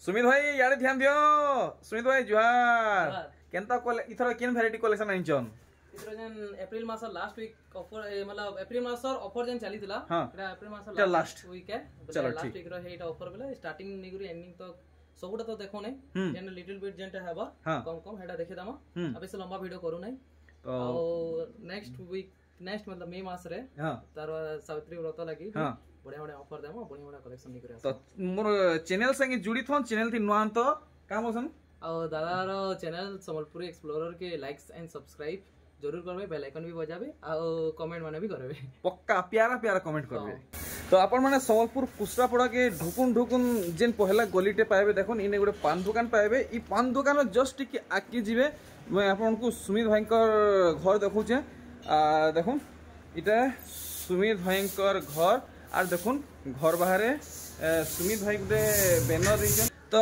सुमित भाई यारे ध्यान दियो। सुमित भाई जुहार। केनता इथर केन वैरायटी कलेक्शन आनिचन? इथर जन अप्रैल मास लास्ट वीक ऑफर मतलब अप्रैल मास ऑफर जन चली थिला। हां एटा अप्रैल मास लास्ट वीक है। चलो लास्ट ठीक वीक रो हेटा ऑफर बेला स्टार्टिंग निगुरी एंडिंग तक सबुटा तो देखो नै जन लिटिल बिट जनटा हेबा कम कम हेटा देखे दामा अबे से लंबा वीडियो करू नै। तो नेक्स्ट वीक नेक्स्ट मतलब मई मास रे तार सावित्री व्रत लागि बढ़िया बढ़िया ऑफर देमो बढ़िया बढ़िया कलेक्शन निकरे। तो मोर चैनल संगे जुड़ी थन चैनल थी नुआन तो काम होसन और दादा रो चैनल संबलपुर एक्सप्लोरर के लाइक्स एंड सब्सक्राइब जरूर करबे, बेल आइकन भी बजाबे और कमेंट माने भी करबे। पक्का प्यारा प्यारा कमेंट करबे। तो आपण माने संबलपुर कुसरापड़ा के ढुकुन ढुकुन जेन पहला गलीटे पाएबे देखुन इने गोटे पान दुकान पाएबे। ई पान दुकान जस्ट कि आके जिवे मैं आपन को सुमित भाईकर घर देखुचे। देखुन इटा सुमित भाईकर घर और देखुन घर बाहर सुमित भाई गोटे बैनर दीजन। तो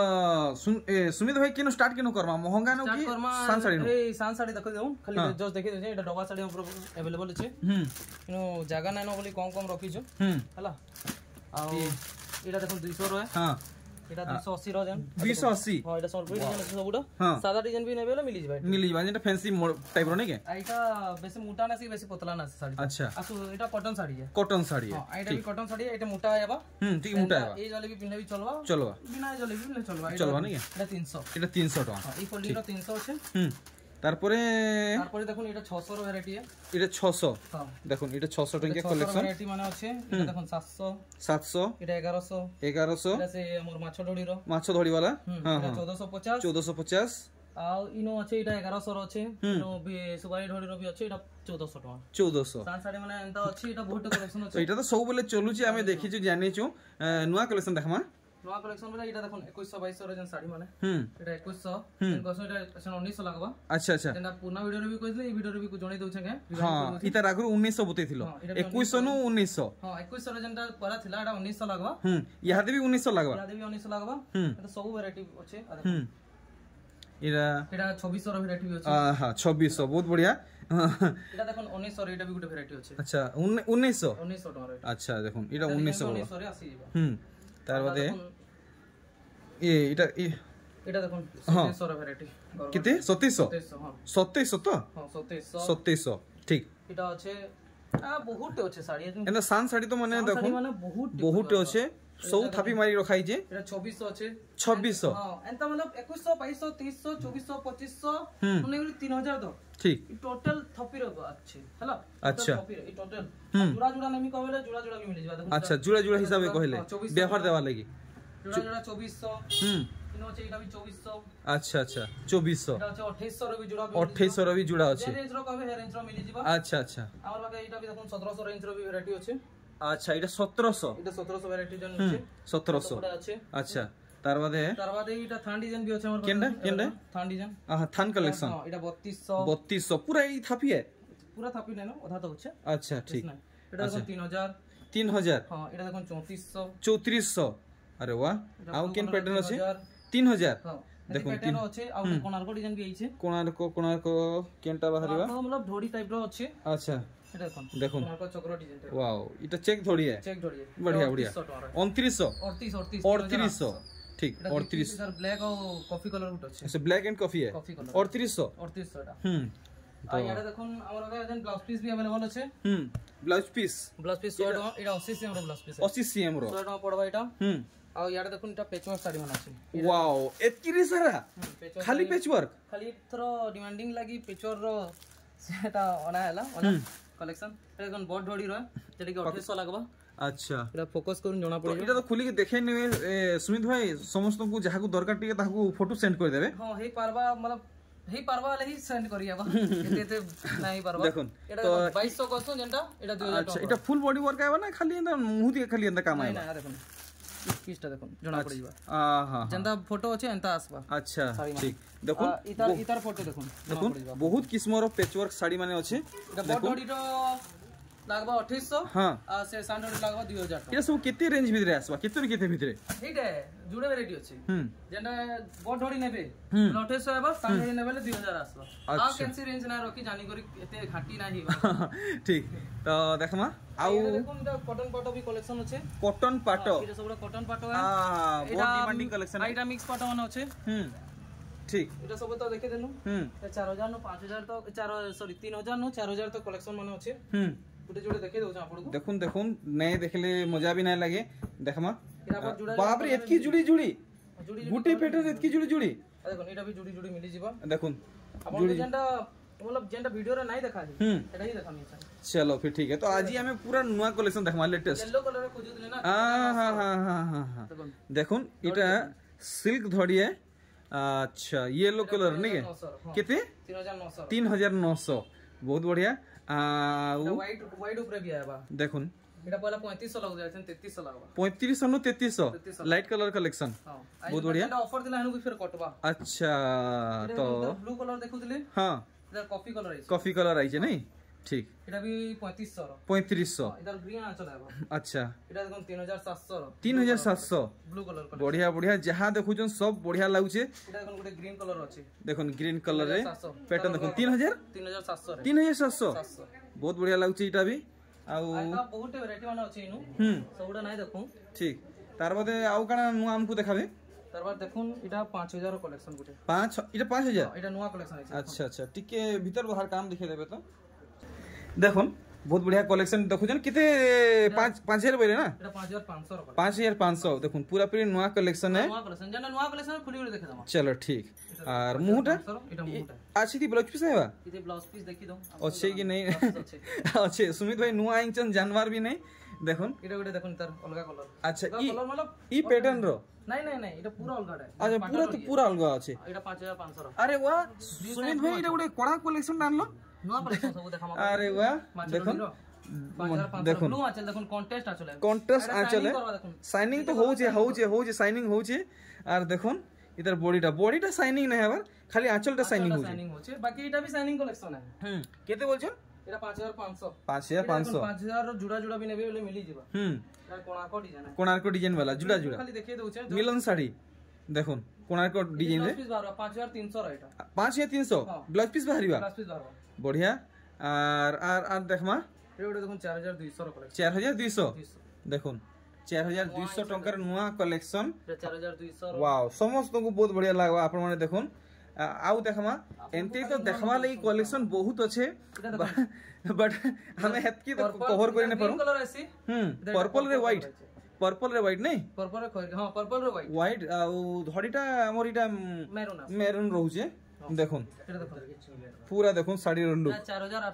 सुमित भाई केनो स्टार्ट केनो करमा महंगा नो कि सान साड़ी नो? ए सान साड़ी देखो देउ खाली जस्ट देखि दे एटा डबा साड़ी ऊपर अवेलेबल छै। नो जागा नै न बोली कम कम रखी छ हला। आ एटा देखो 200 रो है। हां एटा 280 रो जन 280। हां एटा संबलपुर डिजाइन सबुडा सादा डिजाइन भी नेबेला मिली जबे मिली जबे जेटा फैंसी टाइप रो नै के एटा बेसी मोटा ना सी बेसी पतला ना साड़ी। अच्छा आसु एटा कॉटन साड़ी है। कॉटन साड़ी है। हां एटा भी कॉटन साड़ी है। एटा मोटा आबा ठीक मोटा आबा। ए जले भी पिनले भी चलबा चलबा बिना जले भी ले चलबा चलबा नै एटा 300 एटा 300 टका। हां ई फोल्डिंग रो 300 छै। तारपरे देखुन एटा 600 रो वैरायटी है। एटा 600 हां देखुन एटा 600 टका कलेक्शन वैरायटी माने अछि। एटा देखुन 700 एटा 1100 एटा से हमर माछो ढोडी रो माछो ढोडी वाला हां 1450 आ इनो अछि एटा 1100 रो अछि। इनो भी सुबाई ढोडी रो भी अछि एटा 1400 टका 1400 सान साड़ी माने एंता अछि। एटा बहुत कलेक्शन अछि। एटा तो सब बेले चलु छी हमें देखि छु जानि छु नुवा कलेक्शन देखमा नवा कलेक्शन बेला एटा देखुन 2100 2200 रो जन साड़ी माने एटा 2100 इनकोसो एटा 1900 लागबा। अच्छा अच्छा जेना पुना वीडियो रे भी कहले ई वीडियो रे भी जणै दउ छै के। हां इता रागु 1900 बतै थिलो 2100 नु 1900। हां 2100 रो जनटा परा थिला एटा 1900 लागबा। यादे भी 1900 लागबा। यादे भी 1900 लागबा। एटा सब वैरायटी अछि। एटा 2600 रो वैरायटी भी अछि। हां 2600 बहुत बढ़िया। एटा देखुन 1900 रो एटा भी गुटे वैरायटी अछि। अच्छा 1900 टका रे। अच्छा देखुन एटा 1900 रे आसी जेबा। तार बादे ये एटा देखुन 2700 रो वैरायटी किते 2700 हां 2700 तो हां 2700 ठीक। एटा अछि बहुत अछि साड़ी एना सान साड़ी तो माने देखो माने बहुत अछि सब थापी मारी रखाई जे। एटा 2600 अछि 2600 हां एंता मतलब 2100 2200 2300 2400 2500 माने 3000 दो ठीक टोटल थपी रो अछि हला। अच्छा थपी ई टोटल जुड़ा जुड़ा नेमी कहबेले जुड़ा जुड़ा भी मिल जाबा। अच्छा जुड़ा जुड़ा हिसाब कहले व्यवहार देवा लागि जुड़ा जुड़ा 2400 इनो छै एटा भी 2400। अच्छा अच्छा 2400 एटा छै 2800 रो भी जुड़ा 2800 रो भी जुड़ा अछि। रेंज रो कहबे रेंज रो मिली जिबा। अच्छा अच्छा हमर बाके एटा भी देखुन 1700 रेंज रो भी वैरायटी अछि। अच्छा एटा 1700 वैरायटी जन अछि 1700 अछि। अच्छा तार बादे एटा थान डिजाइन भी अछि हमर केंडे थान डिजाइन हां थान कलेक्शन हां एटा 3200 पूरा ई थापी है पूरा थापी नै न आधा तो अछि। अच्छा ठीक एटा देखुन 3000 हां एटा देखुन 3400 अरे वाह आउ केन पैटर्न अछि 3000 हां देखुन पैटर्न अछि आउ कोणार्क डिजाइन भी अछि। कोणार्क केनटा बाहरिबा मतलब ढोडी टाइप रो अछि। अच्छा एटा देखुन कोणार्क चक्र डिजाइन वाओ इटा चेक ढोडी है बढ़िया बढ़िया 3800 ठीक 38 सर ब्लैक और कॉफी कलर गुट अछि। अच्छा ब्लैक एंड कॉफी है 3800 टा आ याडा देखुन हमर लगे जन ब्लाउज पीस भी अवेलेबल अछि। ब्लाउज पीस 100 एटा 80 सीएम रो ब्लाउज पीस 80 सीएम रो 100 पड़बा एटा। आ याडा देखुन एटा पैचवर्क साड़ी मन अछि। वाओ एतकी सारा खाली पैचवर्क खाली थरो डिमांडिंग लागि पैचवर्क रो सेटा ओना हला ओना कलेक्शन एगन बोर्ड ढोडी रो जेटा कि 2800 लागबा। अच्छा एटा फोकस करून जणा पड़े एटा तो खुली के देखे ने सुमित भाई समस्त को जहा को दरकार टिके ताको फोटो सेंड कर देबे। हां हे पारबा मतलब हे पारबा ले ही सेंड करियाबा एते नाही पारबा देखुन एटा 2200 कसो जेंटा एटा 2000। अच्छा एटा फुल बॉडी वर्क आबा ना खाली एंदा मुंह दिए खाली एंदा काम आबा ना देखुन पीसटा देखुन जणा पड़िबा। हां जेंदा फोटो अछि एंता आसबा। अच्छा ठीक देखुन इतार फोटो देखुन बहुत किस्म रो पैचवर्क साड़ी माने अछि। एटा बॉडी रो लागबा 2800 हां आ से सैंडल लागबा 2000 ये सब केते रेंज भितरे आसबा केते भितरे ठीक है जुड़े वैरायटी अछि जेना बड ढोड़ी नेबे 2800 एबा सैंडल नेबे 2000 आसबा आ कैंसी रेंज ना रखी जानी करी एते घाटी ना ही ठीक तो देखमा आउ देखुन कॉटन पाटो भी कलेक्शन अछि कॉटन पाटो एटा सब कॉटन पाटो है हां बहुत डिमांडिंग कलेक्शन एटा मिक्स पाटो मन अछि ठीक एटा सब तो देखे देनु 4000 नो 5000 तो 4 सॉरी 3000 नो 4000 तो कलेक्शन मन अछि गुटे जोड़े देखे दउ आपन को देखुन देखुन नहीं देखले मजा भी नहीं लगे देखमा बाप रे एतकी जुड़ी जुड़ी गुटे पेटर एतकी जुड़ी जुड़ी देखुन एटा भी जुड़ी जुड़ी मिली जीवा देखुन जुड़ी जेंडा मतलब जेंडा वीडियो रे नहीं देखा है एटा ही देखामी चलो फिर ठीक है तो आज ही हमें पूरा नया कलेक्शन देखमा लेटेस्ट येलो कलर खोजु दिले ना हां देखुन एटा सिल्क धड़ी है अच्छा येलो कलर नहीं है कितने 3900 बहुत बढ़िया वाइट ऊपर भी है बा देखुन एटा पहला 3500 लग जाय 3300 लागबा 3500 नो 3300 लाइट कलर कलेक्शन बहुत बढ़िया एटा ऑफर दिला हनु फिर कटबा अच्छा तो ब्लू कलर देखुतले हां इधर कॉफी कलर आई छै नहीं ठीक एटा भी 3500 इधर ग्रीन आंचल है अच्छा एटा देखो 3700 ब्लू कलर बढ़िया बढ़िया जहां देखुछन सब बढ़िया लागुछे एटा देखो गुटे ग्रीन कलर अछि देखो ग्रीन कलर रे पैटर्न देखो 3700 बहुत बढ़िया लागुछे एटा भी आउ आइता बहुत वैरायटी माने अछि इनु सबडा नाही देखू ठीक तार बादे आउ काना नु हमकु देखाबे तार बाद देखुन एटा 5000 कलेक्शन गुटे 5 एटा 5000 एटा नया कलेक्शन अछि अच्छा अच्छा टिके भीतर बाहर काम दिखे देबे तो देखुन बहुत बढ़िया कलेक्शन देखुछन किते 5000 बोले ना एटा 5500 5500 देखुन पूरा पूरी नया कलेक्शन है नया कलेक्शन जेना नया कलेक्शन खुली देखे दम चलो ठीक और मुहटा अच्छी थी ब्लाउज पीस है बा इते ब्लाउज पीस देखि दो अच्छे कि नहीं अच्छे सुमित भाई नुआ इंचन जानवर भी नहीं देखुन एटा गुटे देखुन तार अलगा कलर अच्छा ई कलर मतलब ई पैटर्न रो नहीं एटा पूरा अलगा है अच्छा पूरा तो पूरा अलगा আছে एटा 5500 अरे वाह सुमित भाई एटा गुटे कोड़ा कलेक्शन डाललो नया कलेक्शन सब देखा अरे वाह देखुन देखुन ब्लू आंचल देखुन कॉन्ट्रास्ट आंचल है शाइनिंग तो होउचे शाइनिंग होउचे और देखुन इधर बॉडीटा शाइनिंग नहीं है खाली आंचलटा शाइनिंग होउचे बाकी एटा भी शाइनिंग कलेक्शन है केते बोलछन एटा 5500 5000 रो जुड़ा भी नेबे बोले मिली जीवा यार कोणार्क डिजाइन वाला जुड़ा खाली देखे दउचे मिलन साड़ी देखुन कोणार्क डिजाइन रे 5300 एटा 5300 ब्लाउज पीस बाहरीबा बढ़िया और देखमा एटा देखुन 4200 रो कलेक्शन 4200 देखुन 4200 टंकर नुआ कलेक्शन 4200 वाओ समस्त को बहुत बढ़िया लागबा आपण माने देखुन आउ देखमा एंते तो देखवा लई कलेक्शन बहुत अच्छे बट हमें हेतकी तो कवर करे ने परो कलर ऐसी पर्पल रे व्हाइट नहीं पर्पल रे हां पर्पल रे व्हाइट आउ धड़ीटा हमर इटा मेरून रहउचे देखुन पूरा देखुन साड़ी रो लुक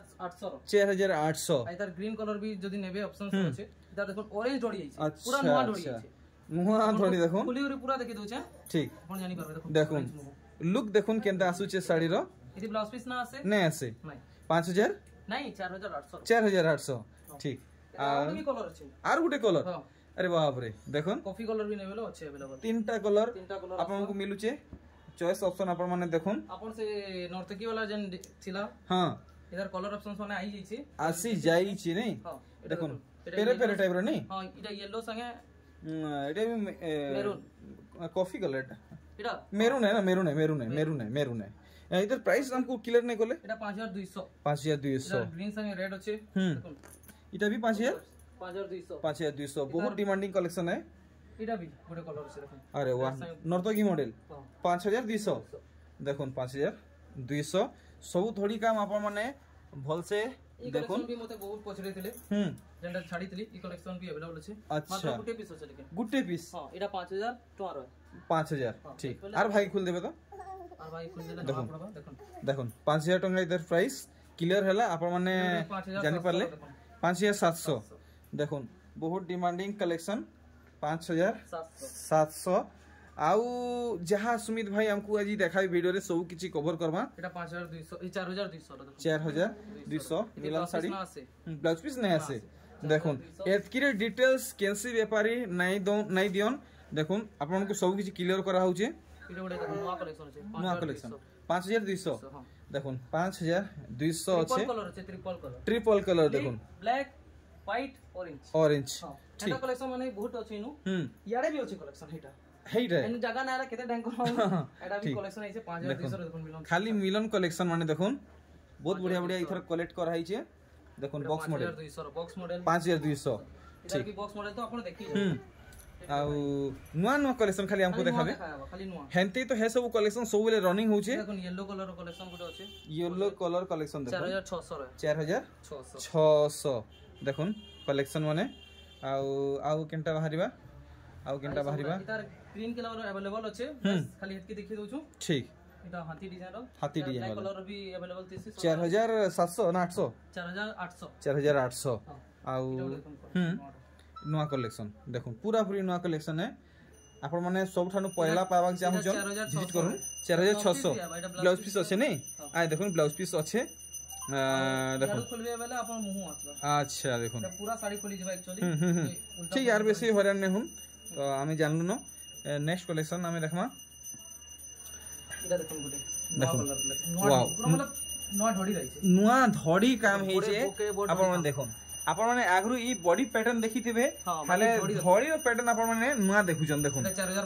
4800 इधर ग्रीन कलर भी जदी नेबे ऑप्शन छै इधर देखो ऑरेंज डोडी छै पूरा नवा डोडी छै नुआ डोडी देखो फुली पूरा देखि दउ छै ठीक कोन जानि करबे देखुन लुक देखुन केनता आसुचे साड़ी रो इदि ब्लाउज पीस ना आसे नहीं आसे 5000 नहीं 4800 4800 ठीक और भी कलर छै और गुटे कलर अरे बाप रे देखुन कॉफी कलर भी नेबेलो अच्छे अवेलेबल तीनटा कलर आपन को मिलुचे चॉइस ऑप्शन अपन माने देखुन अपन से नर्तकी वाला जन थिला हां इधर कलर ऑप्शंस माने आई जाई छी आसी जाई छी नहीं देखुन पेरे टाइप रो नहीं हां इटा येलो संगे एटा भी मेरून कॉफी कलर एटा मेरून है ना मेरून है इधर प्राइस हमको क्लियर नहीं कोले एटा 5200 5200 ग्रीन संगे रेड अछि देखुन इटा भी 5200 बहुत डिमांडिंग कलेक्शन है इटा भी गुटे कलर छै देखुन अरे वाह नर्तकी मॉडल 5200 देखुन 5200 सब थोड़ी काम आपन माने भल से देखुन भी मते बहुत पछरे थिले जेंडा छाडी थिली ई कलेक्शन भी अवेलेबल छै अच्छा गुटे पीस छै लेकिन गुटे पीस हां एटा 5000 टोर 5000 ठीक और भाई खुल देबे तो और भाई खुल देले देखुन 5000 टंका इधर प्राइस क्लियर हैला आपन माने जानि परले 5700 देखुन बहुत डिमांडिंग कलेक्शन 5700 आउ जहाँ सुमित भाई हमको आज देखा वीडियो रे सब किछि कवर करबा एटा 5200 ई 4200 4200 मिलन साड़ी ब्लाउज पीस नहीं आसे देखुन एतकी डिटेल्स केनसी व्यापारी नहीं दियन देखुन आपन को सब किछि क्लियर करा होउचे एटा गोटे देखुन नवा कलेक्शन 5200 देखुन 5200 अच्छे अच्छे ट्रिपल कलर देखुन ब्लैक व्हाइट ऑरेंज ऑरेंज ठीक है कलेक्शन माने बहुत अछि नु याडे भी अछि कलेक्शन हेटा हेइटा एन जगह ना केते डैंक को एटा भी कलेक्शन आइছে 5200 देखुन मिलन खाली मिलन कलेक्शन माने देखुन बहुत बढ़िया बढ़िया इथर कलेक्ट कर हाइছে देखुन बॉक्स मॉडल 5200 बॉक्स मॉडल 5200 ठीक है बॉक्स मॉडल तो आपण देखि आउ नुआ नुआ कलेक्शन खाली हमको देखाबे खाली नुआ हेंते तो है सब कलेक्शन सब बेले रनिंग होचे देखुन येलो कलर कलेक्शन गुटे अछि येलो कलर कलेक्शन देखो 4600 4600 देखुन कलेक्शन माने आउ केनटा बाहरिबा इतार ग्रीन कलर अवेलेबल अछि खाली हेत के देखि दोछु ठीक इता हाथी डिजाइन हाथी डिजाइन कलर भी अवेलेबल थिसी 4700 ना 800 4800 आउ नुआ कलेक्शन देखो पूरा पूरी नुआ कलेक्शन है आपण माने सब ठानु पहला पावा चाहू छ विजिट करू 4600 ब्लाउज पीस अछि नै आ देखो ब्लाउज पीस अछि देखो खोलबे वाला अपन मुंह आछबा अच्छा देखो पूरा साड़ी खोली जबा एक्चुअली ठीक यार बेसी हरान नै हुन तो आमी जानलु न नेक्स्ट कलेक्शन आमी देखमा इटा देखो गुटे देखो नुआ मतलब नुआ धड़ी रही छै नुआ धड़ी काम हे छै आपण माने देखो आपण माने आगरु ई बॉडी पैटर्न देखिथिबे खाले धड़ी रो पैटर्न आपण माने नुआ देखुचन देखो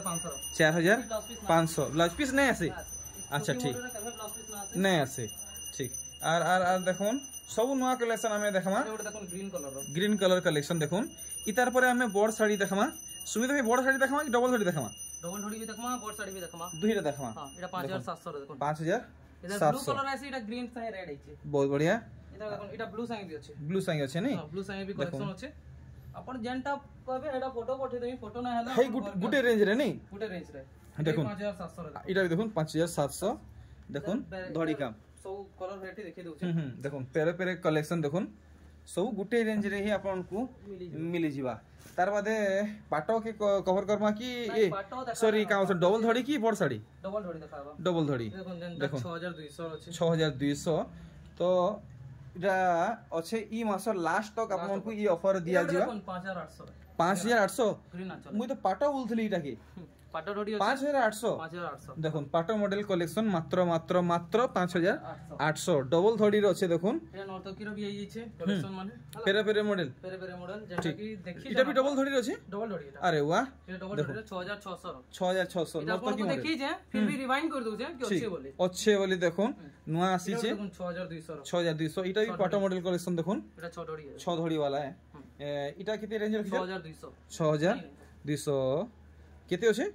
4500 ब्लाउज पीस नै आसे अच्छा ठीक नै आसे ठीक आर देखोन सब नुआ कलेक्शन हमें देखमा ग्रीन कलर कलेक्शन देखोन इतार परे हमें बोर्ड साड़ी देखमा सुमित भाई बोर्ड साड़ी देखमा कि डबल साड़ी देखमा डबल साड़ी भी देखमा बोर्ड साड़ी भी देखमा दुईटा देखमा हां एटा 5700 देखोन 5700 ब्लू कलर आसी एटा ग्रीन साइ रेड आइছে बहुत बढ़िया एटा देखोन एटा ब्लू साइ भी अछि ब्लू साइ अछि नै हां ब्लू साइ भी कलेक्शन अछि अपन जेंटा कहबे एटा फोटो पठे देबी फोटो ना हला हे गुटे रेंज रे नै गुटे रेंज रे देखोन 5700 एटा देखोन 5700 देखोन धड़ी काम सब कलर वैरायटी देखि दउ छै देखोन पेरे पेरे कलेक्शन देखोन सब गुटे रेंज रे ही आपन को मिली जिबा तार बादे पाटो के कवर करमा की ए सॉरी का डबल धड़ी की बड़ साड़ी डबल धड़ी देखाबा डबल धड़ी देखो 6200 अछि 6200 तो इटा अच्छे ई मास लास्ट तक आपन को ई ऑफर दिया जिबा 5800 ग्रीन आंचल मुई तो पाटो बोलथली इटा के पाटो धड़ी 5800 देखुन पाटो मॉडल कलेक्शन मात्र 5800 डबल धड़ी रो छे देखुन ए नर्तकी रो भी आइ छै कलेक्शन माने पेरे मॉडल जेटा कि देखि इटा भी डबल धड़ी रो छे डबल धड़ी अरे वाह ये डबल धड़ी 6600 नर्तकी मॉडल देखि जे फिर भी रिवाइंड कर दउ छै कि अच्छे बोली देखुन नुआ आसी छे 6200 इटा भी पाटो मॉडल कलेक्शन देखुन एटा 6 धड़ी वाला है इटा कितने रेंज रखियो 6200 केते होछे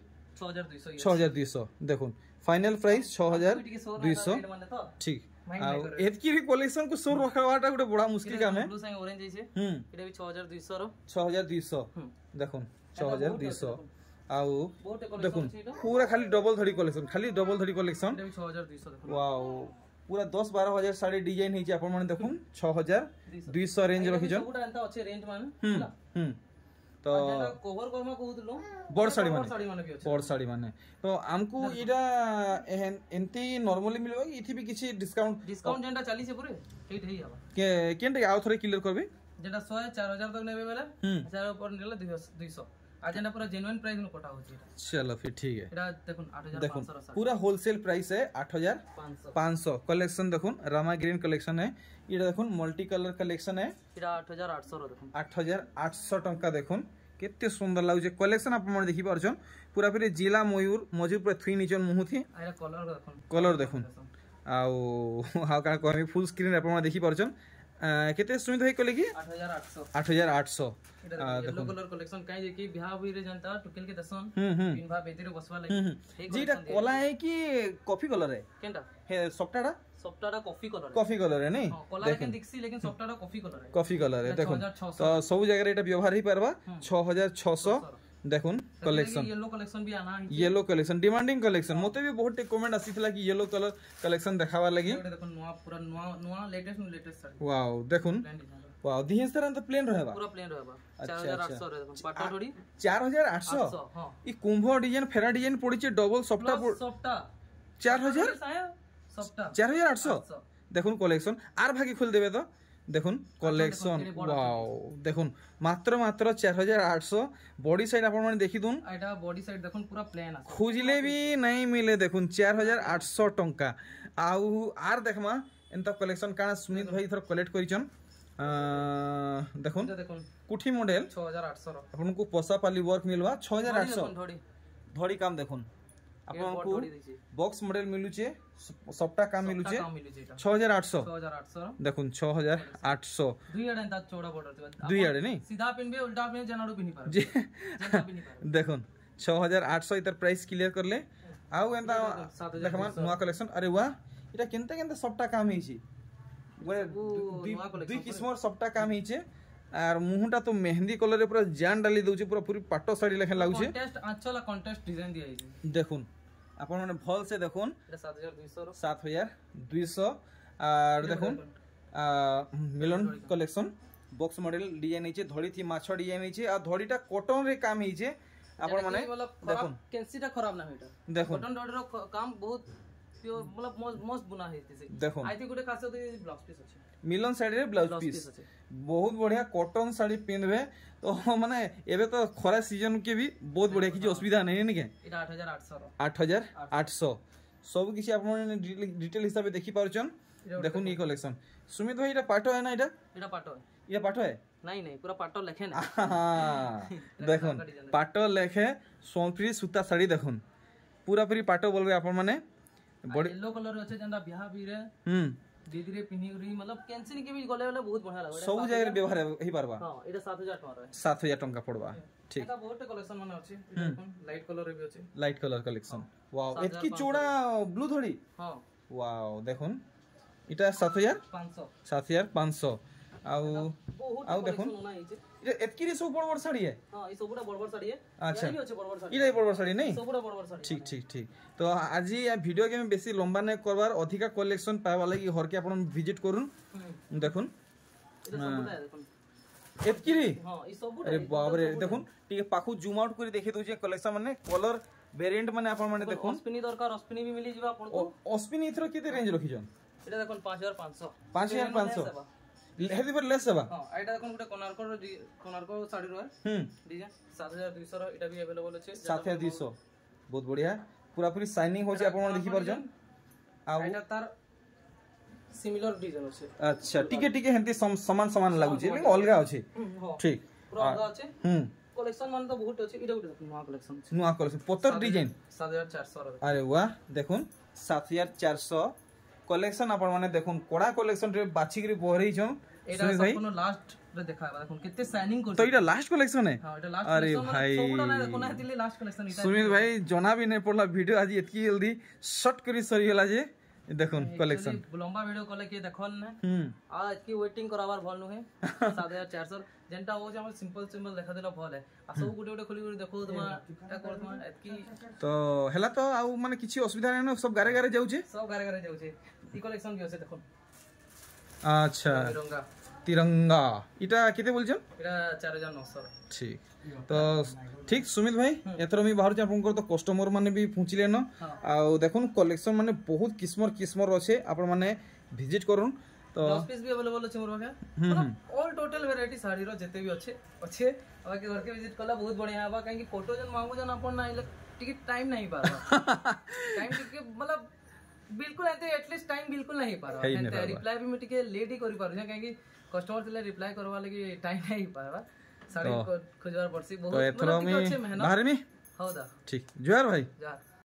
6200 देखुन फाइनल प्राइस 6200 ठीक आ एतकी भी कलेक्शन को सोर रखवाटा गुटे बड़ा मुश्किल काम है ब्लू संग ऑरेंज जैसे एटा भी 6200 रो 6200 देखुन 6200 आउ देखुन पूरा खाली डबल धड़ी कलेक्शन एटा भी 6200 देखुन वाओ पूरा 10-12 हजार साड़ी डिजाइन है अपन माने देखुन 6200 रेंज रखि जन पूरा एंता अच्छे रेंज माने तो कवर करमा कहउतलो बड़ साड़ी माने भी अछि बड़ साड़ी माने तो हमको इडा एंती नॉर्मली मिलबो इथि भी किछि डिस्काउंट जेंटा चली से पूरे ठीक हेई हबा के केनटे आउ थरे क्लियर करबे जेंटा 100-4000 तक नेबे बेला 1000 ऊपर नेला 200 आजेंडा पूरा जेन्युइन प्राइस में कोटा होची चलो फिर ठीक है एटा देखुन 8500 पूरा होलसेल प्राइस है 8500 कलेक्शन देखुन रामा ग्रीन कलेक्शन है इडा देखुन मल्टी कलर कलेक्शन है इडा 8800 रो देखुन 8800 टंका देखुन केते सुंदर लागुचे कलेक्शन आप मन देखि परछन पूरा फिर जिला मयूर मजूर पर 3 नीचन मुहु थी आइरा कलर देखुन आउ हाउ का कहमी फुल स्क्रीन आप मन देखि परछन केते सुमित भाई कहले की 8800 येलो कलर कलेक्शन काई जे की बियाह होई रे जनता टुकेल के दसन तीन भा बेतिर बसवा लागि जीटा कोला है कि कॉफी कलर है केनटा हे सॉफ्टड़ा कॉफी कलर है नहीं कोला लेकिन दिखसी लेकिन सॉफ्टड़ा कॉफी कलर है देखो तो सब जगह एटा व्यवहार ही परबा 6600 देखुन collection yellow collection demanding collection मते भी बहुत कमेंट आसीथला कि येलो कलर कलेक्शन देखावा लागि देखुन नवा लेटेस्ट साड़ी वाओ देखुन वाओ दिहेस तरह तो प्लेन रहबा पूरा प्लेन रहबा 4800 रे देखुन पाटा धड़ी 4800 ई कुंभ डिजाइन फेरा डिजाइन पड़ी छे डबल सॉफ्टा 4000 4800 देखुन कलेक्शन आर भागी खोल देबे तो देखुन कलेक्शन वाओ देखुन मात्र 4800 बॉडी साइड आपण माने देखि दुन एटा बॉडी साइड देखुन पूरा प्लेन आ खोजले भी नहीं मिले देखुन 4800 टंका आउ आर देखमा एंता कलेक्शन काना सुमित भाई थर कलेक्ट करिचन देखो देखो कुठी मॉडल 6800 रो आपन को पोसा पाली वर्क मिलवा 6800 धड़ी काम देखो आपन को बॉक्स मॉडल मिलु छे सबटा काम मिलु छे 6800 देखो 6800 दुई आडे ता चौड़ा बॉर्डर दुई आडे नहीं सीधा पिनबे उल्टा पिन जनाडू पिनी पार जी देखो 6800 इतर प्राइस क्लियर करले आउ एंता देखमान नुवा कलेक्शन अरे वाह इटा केनते केनते सबटा काम हिची दुई किस्मर सबटा काम हिचे आर मुहटा तो मेहंदी कलर रे पूरा जान डाली दउचे पूरा पूरी पाटो साड़ी लेखे लागुचे कॉन्टेस्ट आंचला कॉन्टेस्ट डिजाइन दिया हिचे देखुन आपन माने भल से देखुन एटा 7200 रो 7200 आर देखुन Milan collection box model design हिचे धड़ी थी माछो डिजाइन हिचे आ धड़ीटा कॉटन रे काम हिचे आपन माने देखुन कैंसीटा खराब ना होइटा देखुन कॉटन डॉट रो काम बहुत प्योर मतलब मस्त बुना हेते से देखुन आई थिंक गुटे खास तो ब्लाउज पीस अछि मिलन साड़ी रे ब्लाउज पीस बहुत बढ़िया कॉटन साड़ी पिनबे तो माने एबे तो खरा सीजन के भी बहुत बढ़िया किछि असुविधा नहीं नि के एटा 8800 रो 8800 सब किछि आप माने डिटेल हिसाब देखि पारुचन देखुन ई कलेक्शन सुमित भाई एटा पाटो है ना एटा पाटो है ये पाटो है नहीं पूरा पाटो लेखे ना देखुन पाटो लेखे सोनप्री सूता साड़ी देखुन पूरा पूरी पाटो बोलबे आपन माने येलो कलर अछि जंदा बियाह भी रे दीदी रे पिन्ही री मतलब कैंसिल के भी गले वाला बहुत बढ़िया लागो सब जगह व्यवहार ही पारबा हां एटा 7000 टका रे 7000 टका पड़बा ठीक एटा बहुत कलेक्शन माने अछि देखुन लाइट कलर रे भी अछि लाइट कलर कलेक्शन वाओ एतकी चौड़ा ब्लू धड़ी हां वाओ देखुन इटा 7500 7500 आउ देखुन इटा एतकी रे सब बड़ साड़ी है हां ई सबुडा बड़ साड़ी है अच्छा ये भी अछि बड़ साड़ी इटा बड़ साड़ी नहीं सबुडा बड़ साड़ी ठीक ठीक ठीक तो आज ये वीडियो के में बेसी लंबा नै करबार अधिका कलेक्शन पावा लागि हर के आपण विजिट करूं देखुन इटा सबुडा है देखुन एतकी रे हां ई सबुडा अरे बाप रे देखुन ठीक पाखु जूम आउट करी देखि दउचे कलेक्शन माने कलर वेरिएंट माने आपण माने देखुन अस्पिनी दरकार अस्पिनी भी मिली जिबा आपण को अस्पिनी इथरो केते रेंज रखि जन एटा देखुन 5500 5500 हेदी पर लेस सेवा हां एटा देखुन गुटे कोनार्को साड़ी रो डिजाइन 7200 रो एटा भी अवेलेबल अछि 7200 बहुत बढ़िया पूरा पूरी शाइनिंग होचे आपण मन देखि परजन आ एटा तार सिमिलर डिजाइन अछि अच्छा टिके टिके हेंती समान समान लागु छै लेकिन अलगा अछि ठीक पूरा अलगा अछि कलेक्शन मान तो बहुत अछि एटा गुटे नुवा कलेक्शन अछि नुवा कलेक्शन पत्तर डिजाइन 7400 रो अरे वाह देखुन 7400 कलेक्शन आपण माने देखुन कोडा कलेक्शन रे बाछि के बहरै छन एटा संपूर्ण लास्ट रे देखाबा देखुन केते शाइनिंग कर तो एटा लास्ट कलेक्शन है हां एटा लास्ट अरे भाई सबुडा ना देखुन हेतिले लास्ट कलेक्शन एटा सुमित भाई जना भी नहीं पड़ला वीडियो आज इतकी जल्दी शॉर्ट करी सरी गेला जे देखुन कलेक्शन लंबा वीडियो कले के देखन ने आज की वेटिंग कराबार भल नु है 7400 जेंटा हो जे हम सिंपल देखा देला भल है आ सब गुटे गुटे खोली देखो तुमा ए कर तुमा एतकी तो हेला तो आ माने किछि असुविधा नै सब गारे गारे जाउ छे सब गारे गारे जाउ छे ई कलेक्शन भी होसे देखो अच्छा तिरंगा इटा केते बोलछन इटा 4900 ठीक तो ठीक सुमित भाई एथरो मी बाहर आपनकर तो कस्टमर माने भी पहुंचले न आ देखुन कलेक्शन माने बहुत किस्मर अछि आपन माने विजिट करूं तो 10 पीस भी अवेलेबल अछि मोर भागे मतलब ऑल टोटल वैरायटी साड़ी रो जते भी अछि अब के घर के विजिट कला बहुत बढ़िया आबा काहे कि फोटो जन मांगो जन अपन ना टिकट टाइम नहीं पाबा टाइम टिके मतलब बिल्कुल एते एटलीस्ट टाइम बिल्कुल नहीं पाबा रिप्लाई भी मैं टिके लेट ही करि पारु काहे कि कस्टमर तिले रिप्लाई करवा लगी टाइम नहीं पाबा साड़ी खोजवार पड़सी बहुत तो एथरो मी बाहर में हौदा ठीक जोर भाई जा